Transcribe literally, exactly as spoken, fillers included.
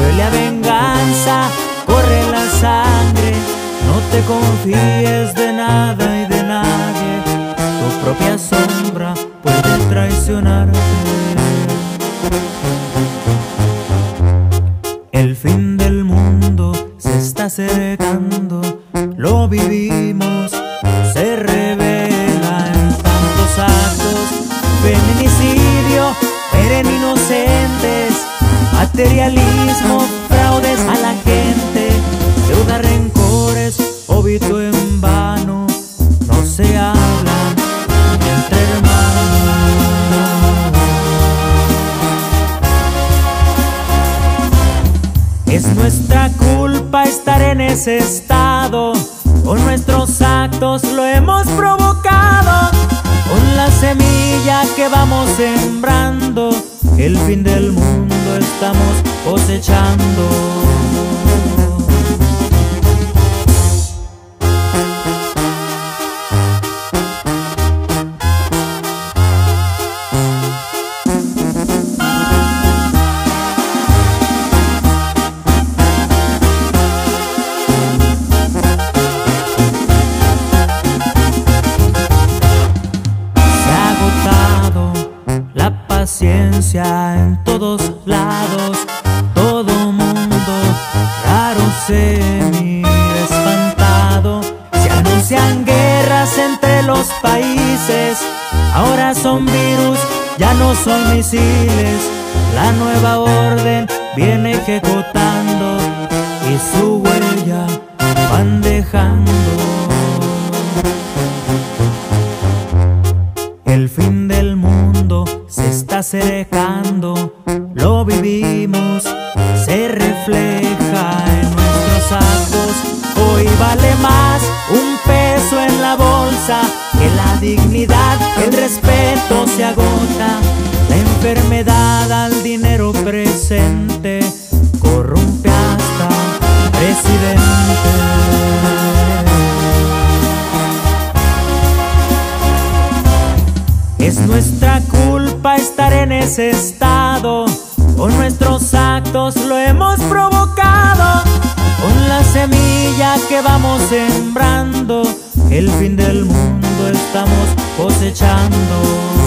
huele a venganza, corre la sangre. No te confíes de nada y de nadie, tu propia sombra puede traicionarte. El fin del mundo se está acercando, lo vivimos, se revela en tantos actos. Feminicidio, mueren inocentes, materialismo, fraudes a la gente, deuda, rencores, obito en vano, no se hablan entre hermanos. Es nuestra culpa estar en ese estado, con nuestros actos lo hemos provocado, con la semilla que vamos sembrando, el fin del mundo estamos cosechando. Paciencia en todos lados, todo mundo raro se mira espantado. Se anuncian guerras entre los países, ahora son virus, ya no son misiles. La nueva orden viene ejecutando y su huella van dejando. El fin del mundo se está acercando, lo vivimos, se refleja en nuestros actos. Hoy vale más un peso en la bolsa que la dignidad, el respeto se agota. La enfermedad al dinero presente corrompe hasta presidente. Es nuestra culpa estar en ese estado, con nuestros actos lo hemos provocado, con la semilla que vamos sembrando, el fin del mundo estamos cosechando.